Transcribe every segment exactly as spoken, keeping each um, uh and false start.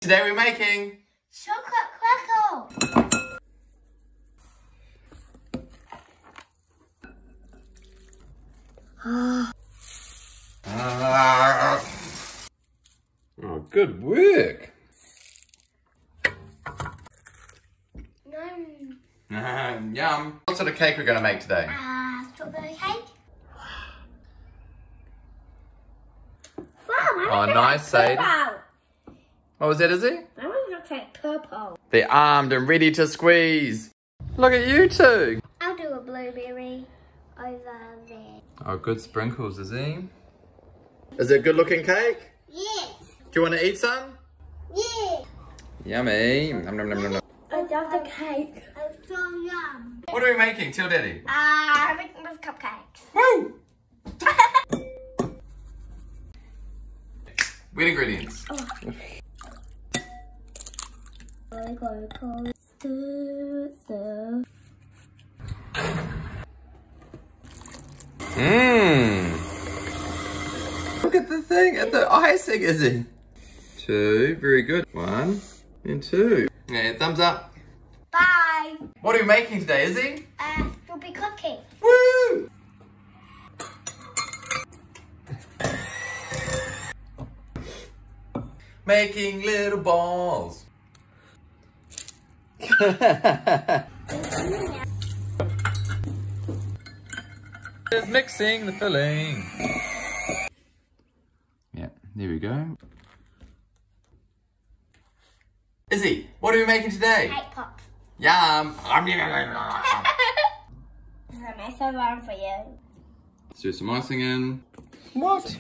Today we're making chocolate crackle. Oh, good work. Nom. Yum. What sort of cake we're going to make today? Uh, strawberry cake. Wow, Oh, nice, Sadie. What was that, Izzy? I want to take purple. They're armed and ready to squeeze. Look at you two. I'll do a blueberry over there. Oh, good sprinkles, Izzy. Is it a good looking cake? Yes. Do you want to eat some? Yes. Yummy. Nom, nom, nom, nom, nom. I love the cake. It's so yum. What are we making? Tell Daddy. Uh, I'm making those cupcakes. Woo! Wet ingredients. Oh. Go, go, go. Stir, stir. Mmm. Look at the thing, at the icing, Izzy. Two, very good. One and two. Yeah, thumbs up. Bye. What are we making today, Izzy? Uh, strawberry cookie. Woo! Making little balls. Just mixing the filling. Yeah, there we go. Izzy, what are we making today? Cake pops. Yum! There's a nice one for you. Let's do some icing in. What?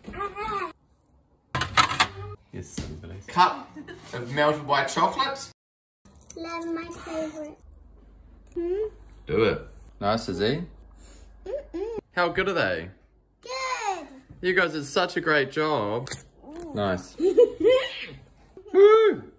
Yes, cup of melted white chocolate. Love my favorite. Hmm? Do it. Nice, Izzy. Mm-mm. How good are they? Good. You guys did such a great job. Nice. Woo!